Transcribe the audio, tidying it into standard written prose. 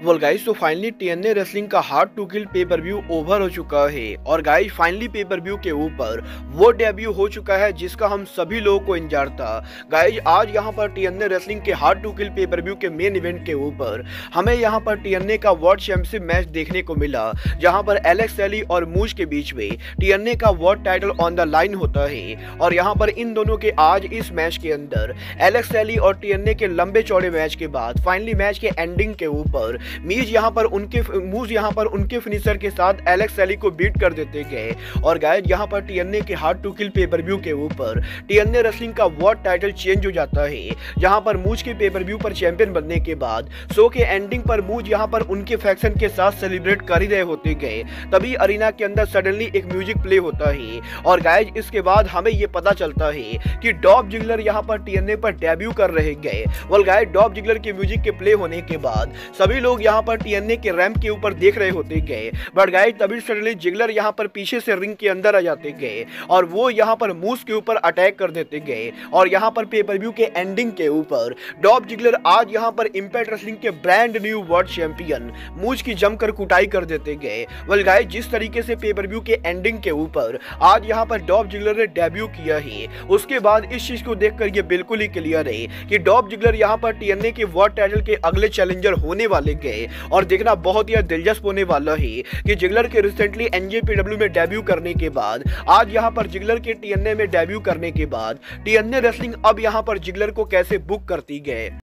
Well guys, तो finally TNA wrestling का hard to kill pay per view over हो चुका है और गाइस फाइनली पे पर व्यू के ऊपर वो डेब्यू हो चुका है जिसका हम सभी लोगों को इंतजार था। गाइस आज यहाँ पर टीएनए रेसलिंग के hard to kill pay per view के मेन इवेंट के ऊपर हमें यहाँ पर टीएनए का वर्ल्ड चैंपियनशिप मैच देखने को मिला, जहाँ पर एलेक्स शैली और मूज के बीच में टीएनए का world title on the line होता है। और यहाँ पर इन दोनों के आज इस मैच के अंदर एलेक्स शैली और टीएनए के लंबे चौड़े मैच के बाद फाइनली मैच के एंडिंग के ऊपर मूज यहाँ पर उनके फिनिशर के साथ एलेक्स शैली को बीट कर देते गए। और गाइस यहाँ पर टीएनए के hard to kill pay per view के ऊपर टीएनए रेसलिंग का वर्ल्ड टाइटल चेंज हो जाता है, जहां पर मूज के पे पर व्यू पर चैंपियन बनने के बाद शो के एंडिंग पर मूज यहाँ पर उनके फैक्शन के साथ सेलिब्रेट कर ही रहे होते गए, तभी अरीना के अंदर सडनली एक म्यूजिक प्ले होता है। और गाइस इसके बाद हमें ये पता चलता है कि डॉल्फ जिगलर यहाँ पर टीएनए पर डेब्यू कर रहे गए। वेल गाइस डॉल्फ जिगलर के म्यूजिक के प्ले होने के बाद सभी लोग यहाँ पर टीएनए के रैंप के ऊपर देख रहे होते गए, बट गाइस तभी सडनली जिगलर यहाँ पर पीछे से रिंग के अंदर आ जाते गए और वो यहाँ पर मूज के ऊपर अटैक कर देते गए। और यहाँ पर पे पर व्यू के एंडिंग के ऊपर डॉल्फ जिगलर आज यहाँ पर इंपैक्ट रेसलिंग के brand new world champion Moose की जमकर कुटाई कर देते गए। वेल गाइस जिस तरीके से पे पर व्यू के एंडिंग के ऊपर आज यहाँ पर डॉल्फ जिगलर ने डेब्यू किया है, उसके बाद इस चीज को देखकर ये बिल्कुल ही क्लियर है कि डॉल्फ जिगलर यहाँ पर टीएनए के वर्ल्ड टाइटल के अगले चैलेंजर होने वाले गए। और देखना बहुत ही दिलचस्प होने वाला है कि जिगलर के रिसेंटली एनजेपीडब्ल्यू में डेब्यू करने के बाद आज यहाँ पर जिगलर के टीएनए में डेब्यू करने के बाद टीएनए रेसलिंग अब यहाँ पर जिगलर को कैसे बुक करती गए।